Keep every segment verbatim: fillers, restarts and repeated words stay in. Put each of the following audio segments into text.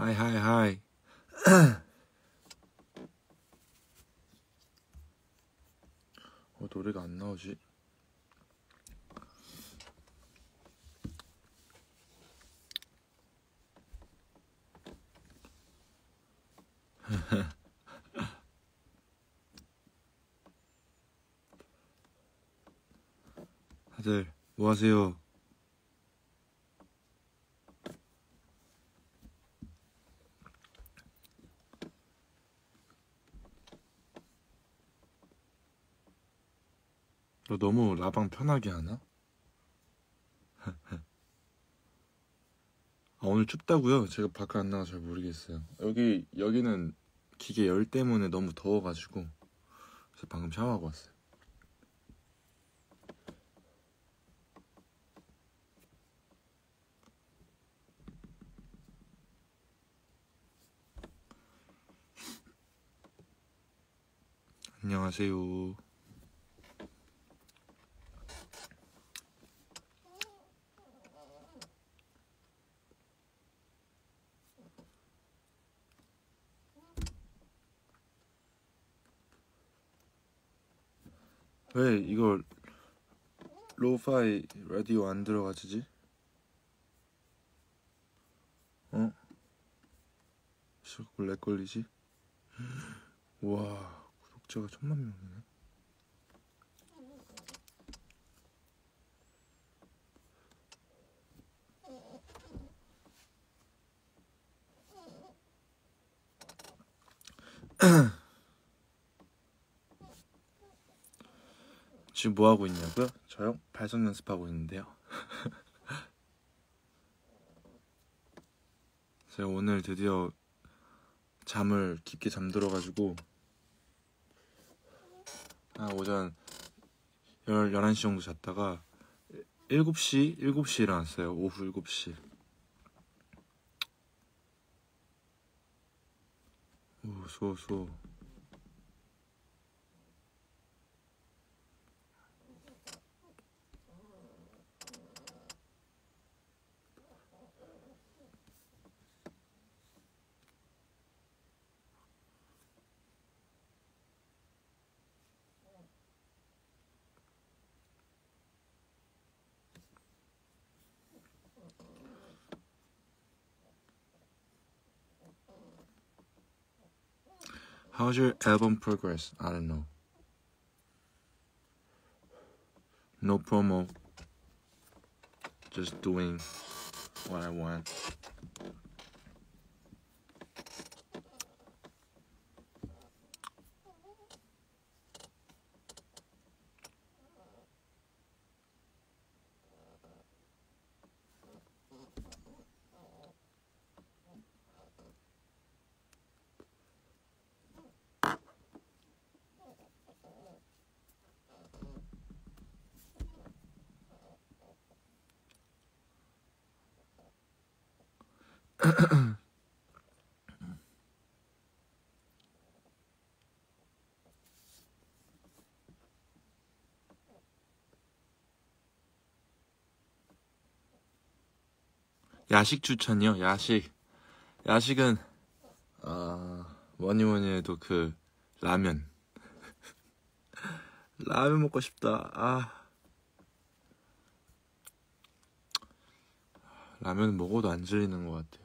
하이 하이 하이. 어, 노래가 안 나오지? 다들 뭐 하세요? 너 너무 라방 편하게 하나? 아, 오늘 춥다고요? 제가 밖에 안 나가 잘 모르겠어요. 여기 여기는 기계 열 때문에 너무 더워가지고 그래서 방금 샤워하고 왔어요. 안녕하세요. 왜 이걸 로우파이 라디오 안 들어가지지? 어? 자꾸 렉 걸리지? 우와, 구독자가 천만 명이네. 지금 뭐 하고 있냐고요? 저요? 발성 연습하고 있는데요. 제가 오늘 드디어 잠을 깊게 잠들어가지고 한 오전 열한 시 정도 잤다가 일곱 시? 일곱 시에 일어났어요. 오후 일곱 시. 오, 수고 수고. How's your album progress? I don't know. No promo. Just doing what I want. 야식 추천이요? 야식. 야식은 아, 뭐니 뭐니 해도 그 라면. 라면 먹고 싶다. 아. 라면 먹어도 안 질리는 것 같아요.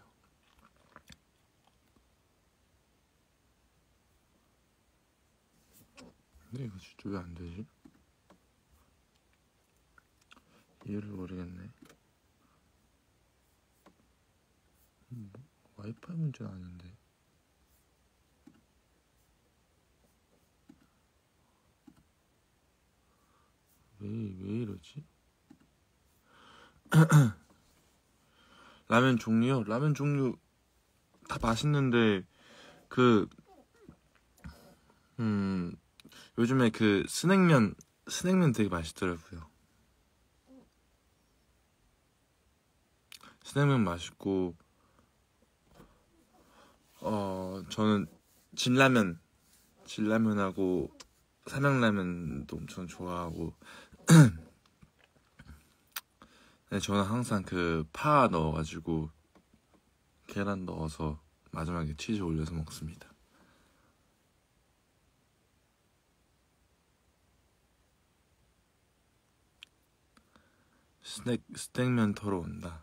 근데 이거 진짜 왜 안 되지? 이유를 모르겠네. 음, 와이파이 문제는 아닌데. 왜, 왜 이러지? 라면 종류요? 라면 종류 다 맛있는데 그 음, 요즘에 그 스낵면 스낵면 되게 맛있더라고요. 스낵면 맛있고 어 저는 진라면 진라면하고 삼양라면도 엄청 좋아하고 네, 저는 항상 그 파 넣어가지고 계란 넣어서 마지막에 치즈 올려서 먹습니다. 스낵, 스낵면 털어 온다.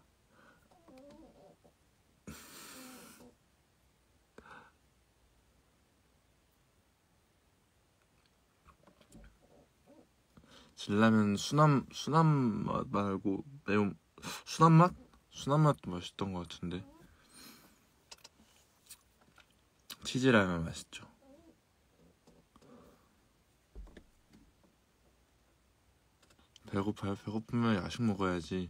진라면 순한 순한 맛 말고 매운 순한 맛? 순한 맛도 맛있던 것 같은데 치즈라면 맛있죠. 배고파요? 배고프면 야식 먹어야지.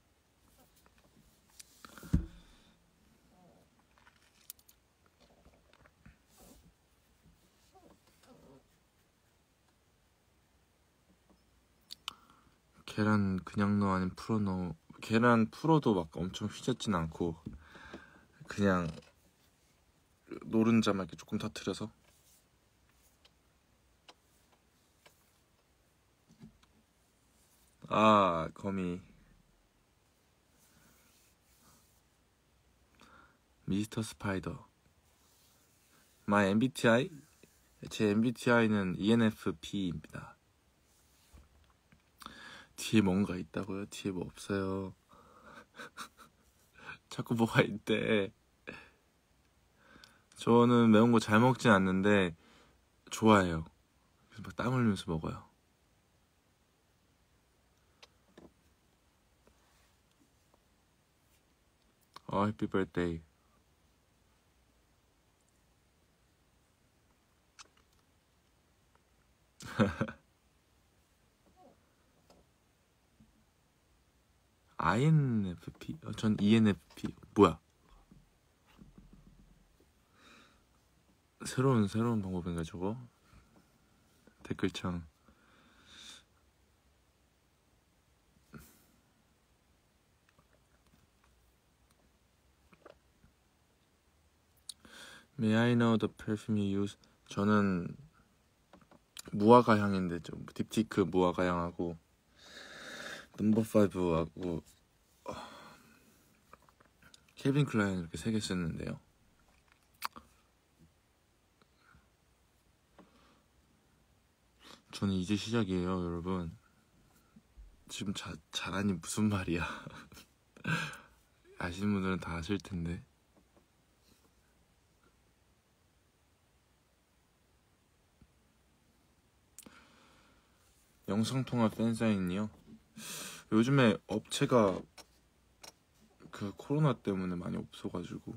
계란 그냥 넣어 아니면 풀어 넣어? 계란 풀어도 막 엄청 휘젓진 않고 그냥 노른자만 이렇게 조금 터트려서. 아 거미. 미스터 스파이더. My 엠비티아이? 제 엠비티아이는 이엔에프피입니다. 뒤에 뭔가 있다고요? 뒤에 뭐 없어요. 자꾸 뭐가 있대. 저는 매운 거 잘 먹진 않는데 좋아해요. 그래서 막 땀 흘리면서 먹어요. 어, 해피 버스데이. 아이엔에프피? 어, 전 이엔에프피. 뭐야? 새로운 새로운 방법인가 저거? 댓글창. May I know the perfume you use? 저는 무화과 향인데 좀 딥티크 무화과 향하고 넘버 파이브하고 켈빈 클라인 이렇게 세 개 쓰는데요. 저는 이제 시작이에요, 여러분. 지금 자, 잘하니 무슨 말이야. 아시는 분들은 다 아실 텐데. 영상통화 팬사인이요? 요즘에 업체가 그 코로나 때문에 많이 없어가지고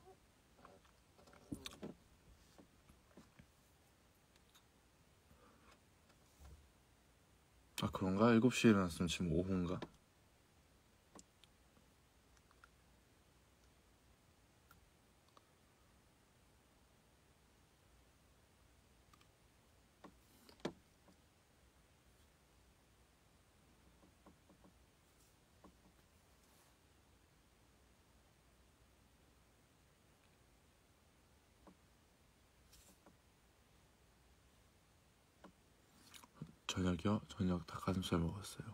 아 그런가? 일곱 시에 일어났으면 지금 오후인가? 저녁이요? 저녁 닭가슴살 먹었어요.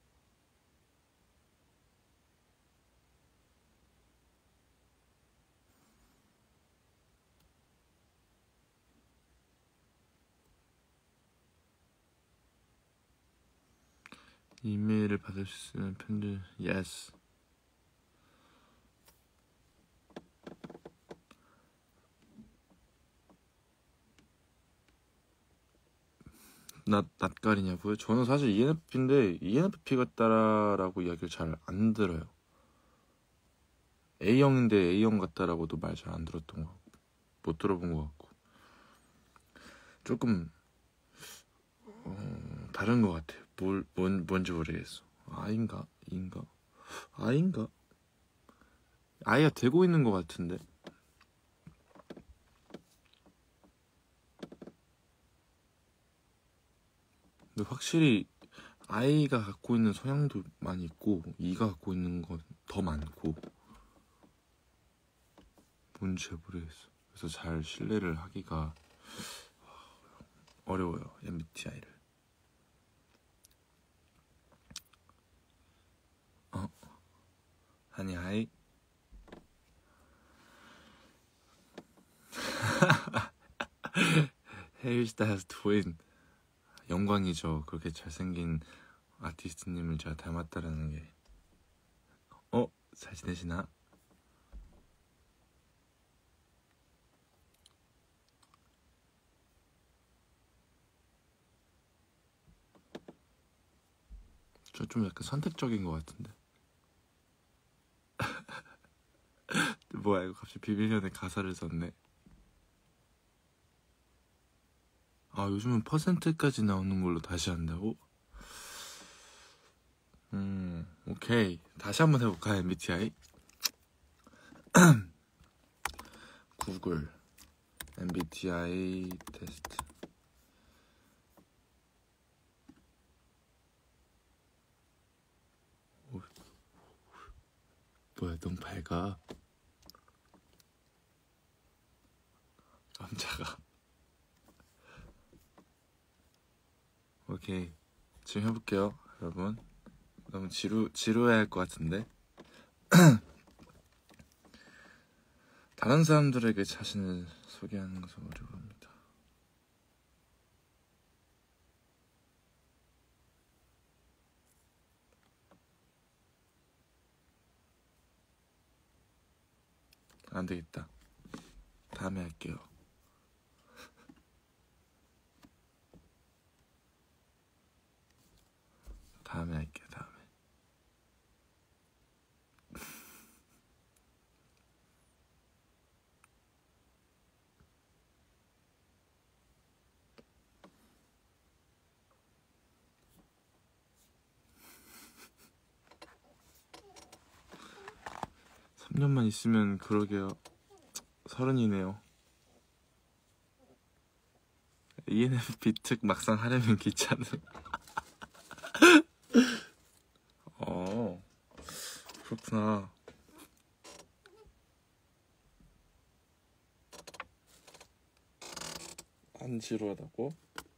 이메일을 받을 수 있는 편지. Yes. 낯, 낯가리냐고요? 저는 사실 이엔에프피인데 이엔에프피 같다라고 이야기를 잘 안 들어요. A형인데 A형 같다라고도 말 잘 안 들었던 것 같고 못 들어본 것 같고 조금 어, 다른 것 같아요. 뭘, 뭔, 뭔지 모르겠어. 아인가? 인가? 아인가? 아이가 되고 있는 것 같은데. 근데 확실히 아이가 갖고 있는 성향도 많이 있고 이가 갖고 있는 건 더 많고 뭔지 잘 모르겠어. 그래서 잘 신뢰를 하기가 어려워요, 엠비티아이를. 어? 아니 하이. 헤이스타일스 트윈. 영광이죠. 그렇게 잘생긴 아티스트님을 제가 닮았다라는 게. 어? 잘 지내시나? 저 좀 약간 선택적인 것 같은데. 뭐야 이거 갑자기 비밀연애 가사를 썼네. 아 요즘은 퍼센트까지 나오는 걸로 다시 한다고? 음 오케이 다시 한번 해볼까 엠비티아이? 구글 엠비티아이 테스트. 오, 뭐야 너무 밝아. 깜짝아. 오케이 지금 해볼게요 여러분. 너무 지루, 지루해야 할 것 같은데. 다른 사람들에게 자신을 소개하는 것은 어려워합니다. 안 되겠다. 다음에 할게요. 다음에 할게요. 다음에. 삼 년만 있으면 그러게요. 서른이네요. 이엔에프피 특 막상 하려면 귀찮은. 어 그렇구나. 안 지루하다고?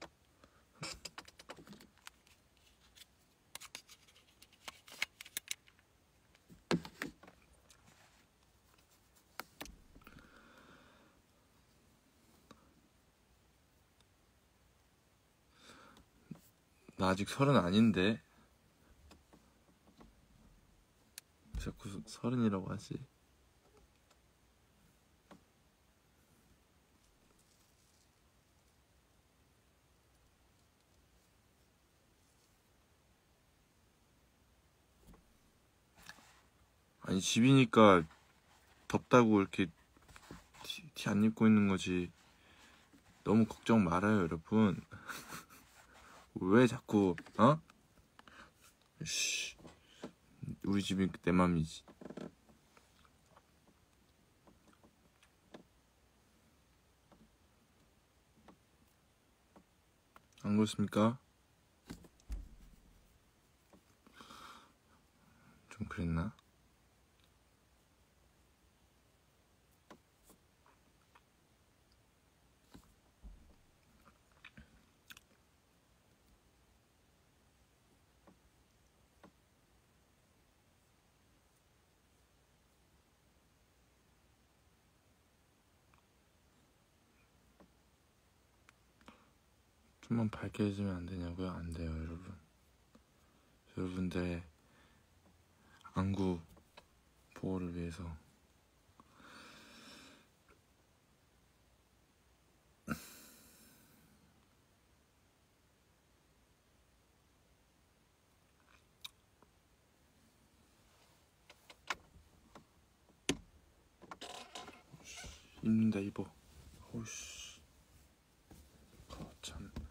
나 아직 서른 아닌데 자꾸 서른이라고 하지. 아니 집이니까 덥다고 이렇게 티 안 입고 있는 거지. 너무 걱정 말아요 여러분. 왜 자꾸 어? 씨, 우리 집이 내 맘이지. 안 그렇습니까? 좀 그랬나? 좀만 밝게 해주면 안 되냐고요? 안 돼요 여러분. 여러분들의 안구 보호를 위해서. 입는다 입어. 오씨 거참.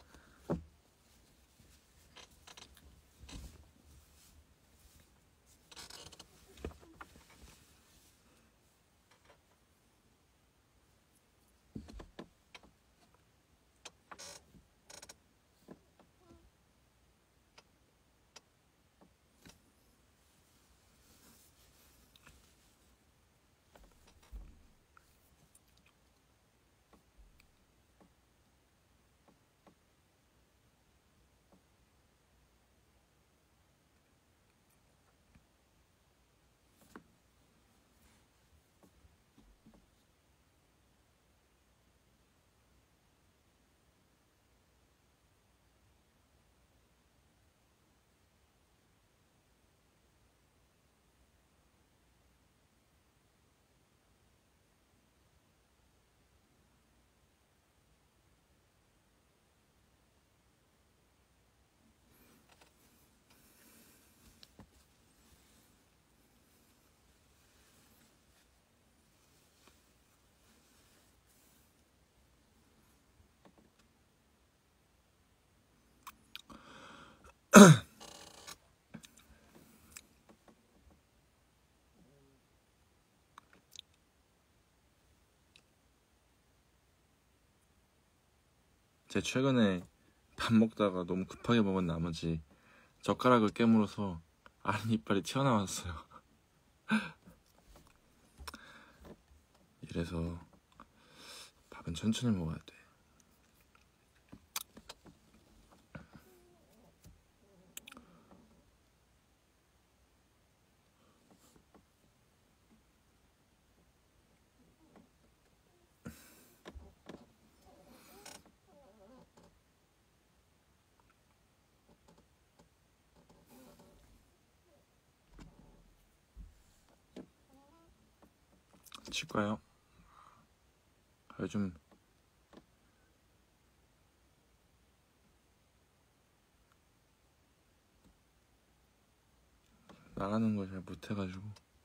제 최근에 밥 먹다가 너무 급하게 먹은 나머지 젓가락을 깨물어서 아랫이빨이 튀어나왔어요. 이래서 밥은 천천히 먹어야 돼. 치과요? 요즘 나가는 걸 잘 못해가지고.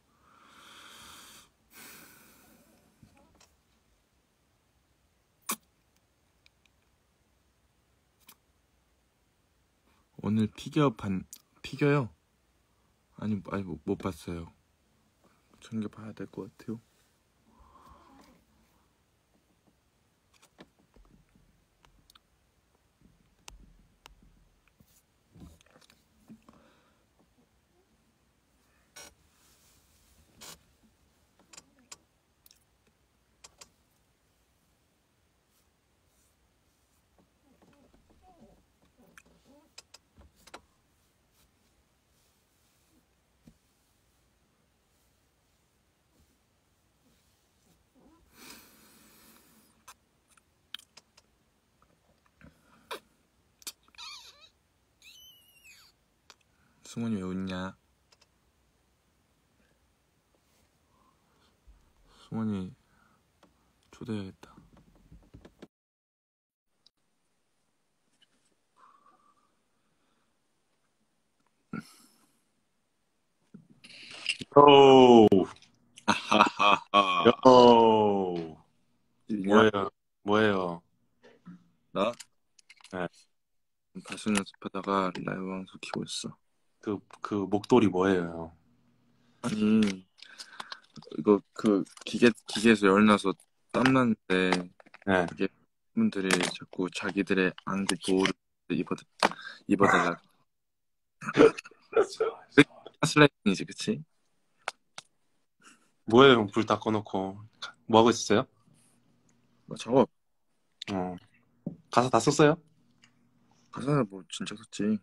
오늘 피겨 반 피겨요? 아니 아니 못, 못 봤어요. 챙겨 봐야 될 것 같아요. 승원이 왜 웃냐? 승원이 초대해야겠다. 오, 아하하하. 요, 뭐냐? 뭐예요? 뭐예요? 나? 네. 가수 연습하다가 라이브 방송 키고 있어. 그, 그 목도리 뭐예요? 아니 이거 그 기계 기계에서 열 나서 땀 나는데 네. 이게 분들이 자꾸 자기들의 안구 보호를 입어 입어달라. 가스라이팅이지, 그치? 뭐예요? 형 불 다 꺼놓고 뭐 하고 있었어요? 뭐 작업 어, 가사 다 썼어요? 가사는 뭐 진짜 썼지.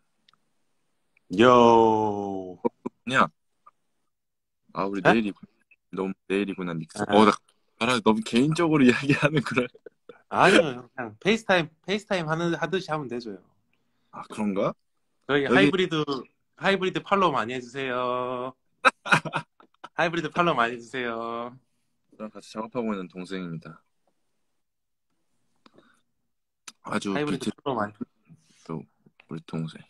요, 그냥 아 우리 네? 내일이 너무 내일이구나 믹스. 네. 어나 나 너무 개인적으로 이야기하는 그런. 아니요, 형. 그냥 페이스타임 페이스타임 하는 하듯이 하면 되죠. 형. 아 그런가? 저희 여기 하이브리드 하이브리드 팔로우 많이 해주세요. 하이브리드 팔로우 많이 해주세요. 저랑 같이 작업하고 있는 동생입니다. 아주 하이브리드 비트 팔로우 많이. 또 우리 동생.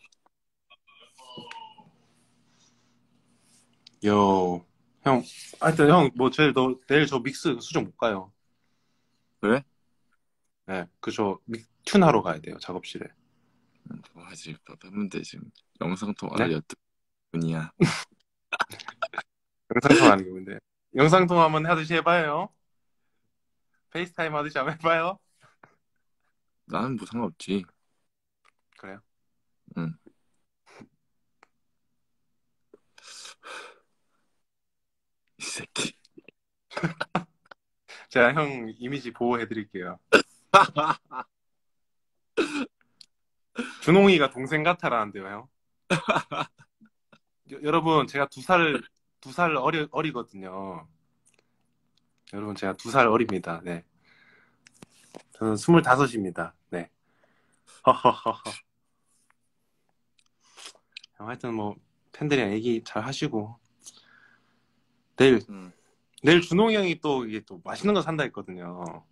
요, 형. 하여튼 형, 뭐 제일 너 내일 저 믹스 수정 못 가요. 그래? 네, 그저 튠 하러 가야 돼요, 작업실에. 응, 뭐 하지 팬분들 지금 영상 통화를 네? 엿듣 분이야. 영상통화 하는 게 뭔데? 영상통화 한번 하듯이 해봐요. 페이스타임 하듯이 한번 해봐요. 나는 뭐 상관없지. 그래요? 응. 이 새끼. 제가 형 이미지 보호해드릴게요. 준홍이가 동생 같아라는데요, 형. 여, 여러분, 제가 두 살, 두 살 어리, 어리거든요. 여러분, 제가 두 살 어립니다. 네. 저는 스물다섯입니다. 네. 허허허허. 하여튼 뭐, 팬들이랑 얘기 잘 하시고. 내일, 응. 내일 준홍이 형이 또, 이게 또 맛있는 거 산다 했거든요.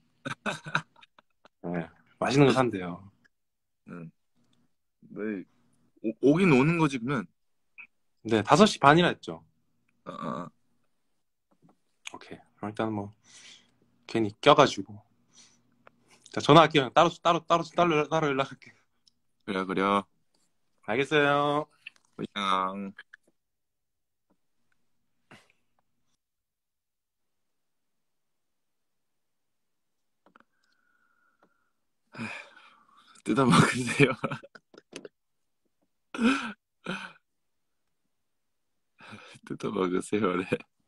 네. 맛있는 거 산대요. 응. 네. 오, 오긴 오는 거지 그러면. 네, 다섯 시 반이라 했죠. 아, 아. 오케이. 일단 뭐, 괜히 껴가지고. 자, 전화할게요. 따로, 따로, 따로, 따로, 따로 연락할게요. 그래 그래. 알겠어요. 그냥 뜯어 먹으세요. 뜯어 먹으세요래.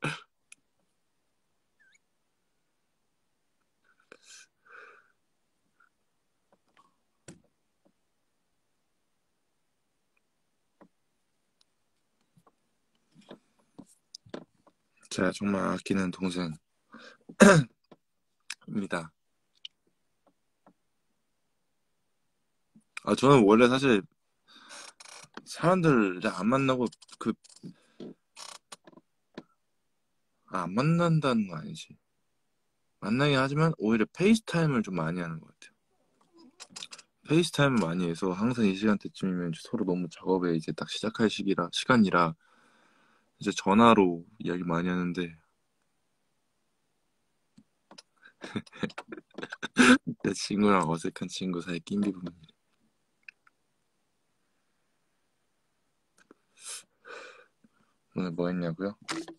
제가 정말 아끼는 동생입니다. 아, 저는 원래 사실 사람들을 잘 안 만나고 그, 아, 안 만난다는 건 아니지. 만나긴 하지만 오히려 페이스타임을 좀 많이 하는 것 같아요. 페이스타임을 많이 해서 항상 이 시간대쯤이면 서로 너무 작업에 이제 딱 시작할 시기라, 시간이라 이제 전화로 이야기 많이 하는데 내 친구랑 어색한 친구 사이 낀 기분이. 오늘 뭐 했냐고요?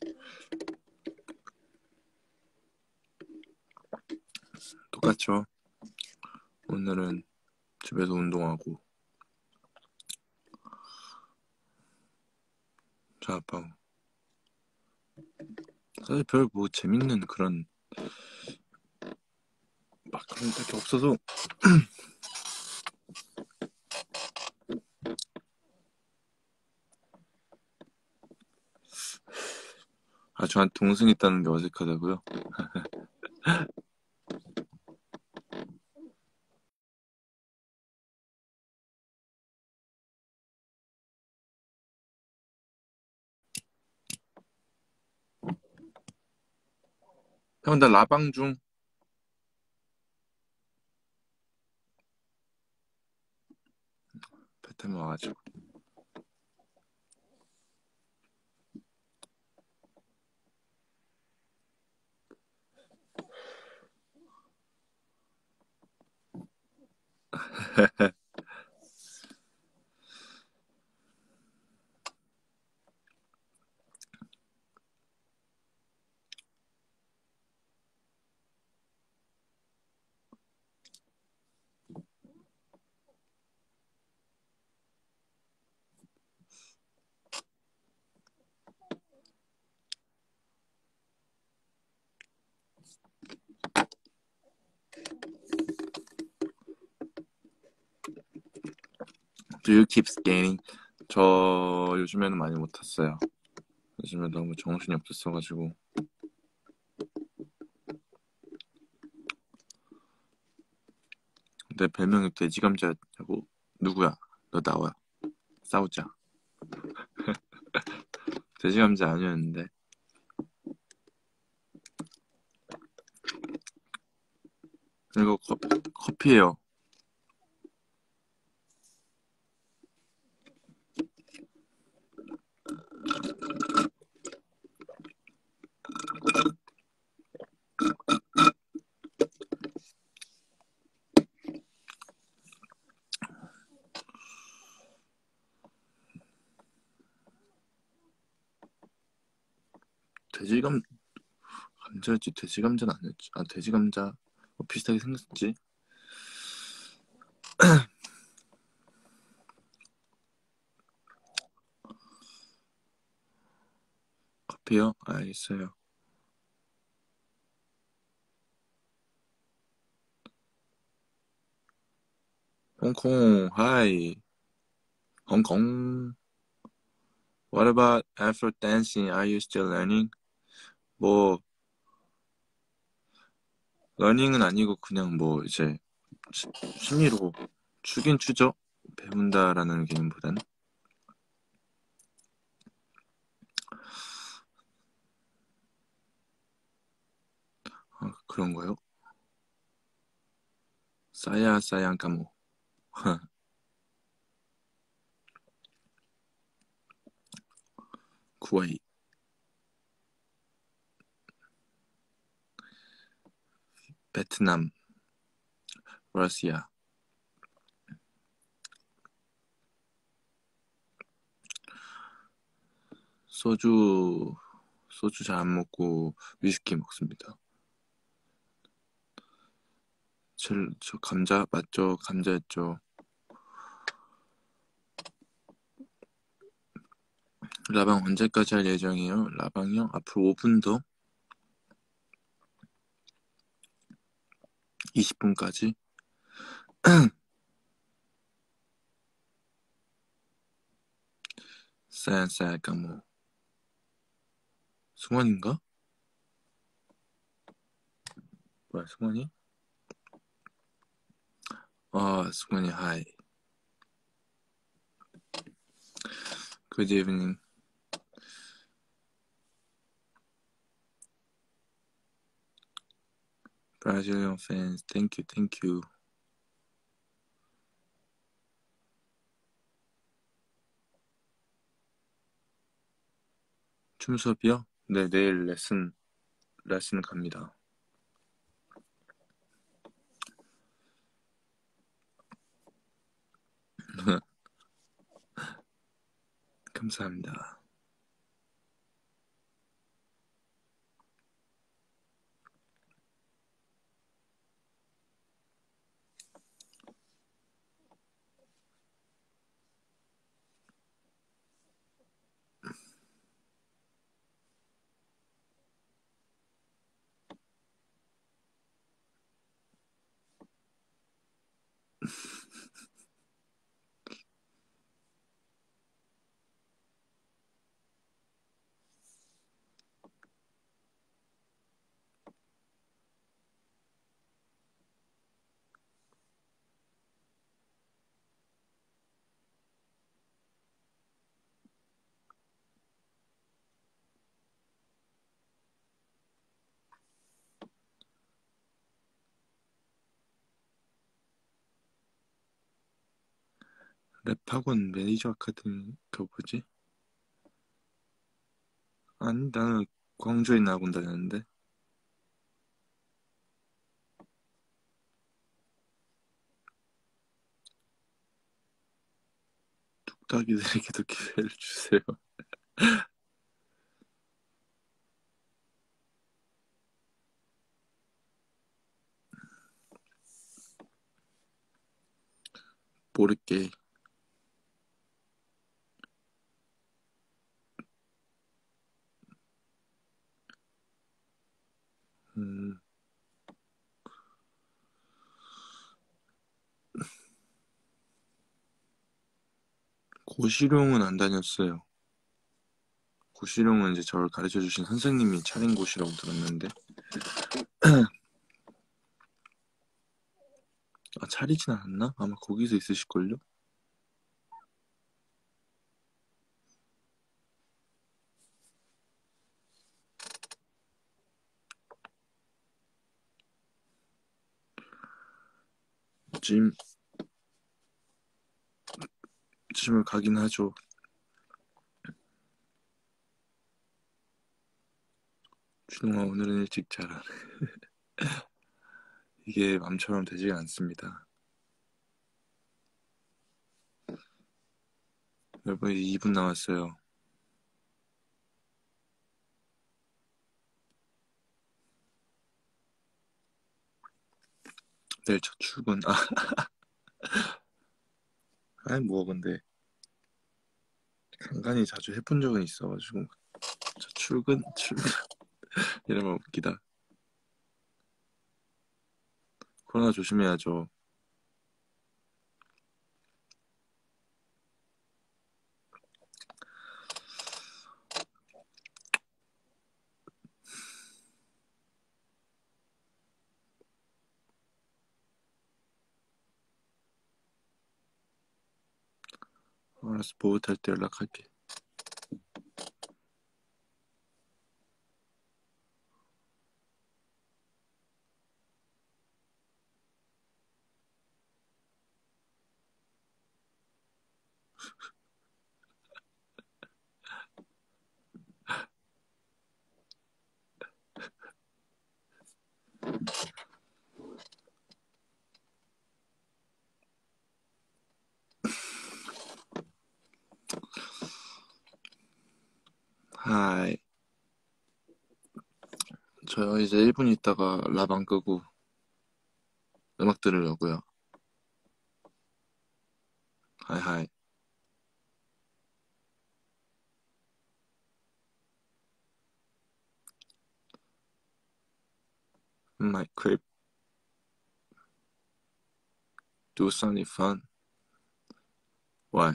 똑같죠. 오늘은 집에서 운동하고 자업하고 사실 별 뭐 재밌는 그런 막 그런 딱히 없어서 아 저한테 동생 있다는 게 어색하다고요? 형 나 라방 중 베트남 와가지고 Do you keep skating? 저 요즘에는 많이 못 탔어요. 요즘에 너무 정신이 없었어가지고 내 별명이 돼지감자냐고. 누구야? 너 나와 싸우자. 돼지감자 아니었는데. 이거 커, 커피예요. 돼지감 감자였지 돼지감자는 아니었지. 아 돼지감자 뭐 비슷하게 생겼지. 커피요? 알겠어요. 홍콩 하이 홍콩. What about afro dancing? Are you still learning? 뭐 러닝은 아니고 그냥 뭐 이제 취- 취미로 추긴 추죠. 배운다라는 개념보단. 아, 그런 거요? 싸야 싸양 까모. 쿠웨이, 베트남, 러시아. 소주 소주 잘 안 먹고 위스키 먹습니다. 저, 저 감자 맞죠? 감자였죠. 라방 언제까지 할 예정이에요? 라방이요? 앞으로 오 분 더? 이십 분까지? 쌀쌀 까모 승원인가? 뭐야 승원이? 아 승원이 하이. Good evening. Brazilian fans, thank you, thank you. 춤 수업이요? 네, 내일 레슨, 레슨 갑니다. 감사합니다. 랩학원 매니저 아카데미, 그거 뭐지? 아니, 나는 광주에 있는 학원 다녔는데. 뚝딱이들에게도 기회를 주세요. 모를게. 음, 고시룡은 안 다녔어요. 고시룡은 이제 저를 가르쳐주신 선생님이 차린 곳이라고 들었는데. 아, 차리진 않았나? 아마 거기서 있으실걸요? 짐, 짐을 가긴 하죠. 준홍아, 오늘은 일찍 자라. 이게 맘처럼 되지가 않습니다. 여러분, 이제 이 분 남았어요. 내일 첫 출근. 아, 아니, 뭐, 근데, 간간히 자주 해본 적은 있어가지고. 첫 출근? 출근. 이러면 웃기다. 코로나 조심해야죠. 알았어, 보호탈 때 연락할게. 하이. 저 이제 일 분 있다가 라방 끄고 음악 들으려고요. 하이 하이. In my crib. Do something fun. Why?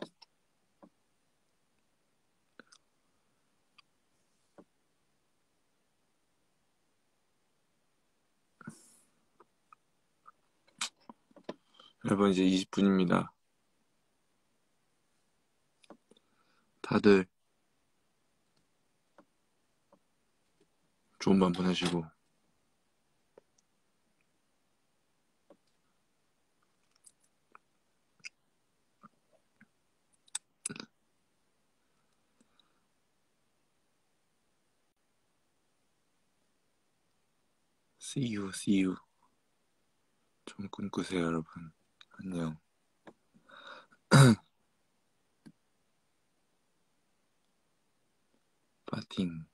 여러분 이제 이십 분입니다. 다들 좋은 밤 보내시고 See you, see you. 좀 꿈꾸세요, 여러분. 안녕. 파팅.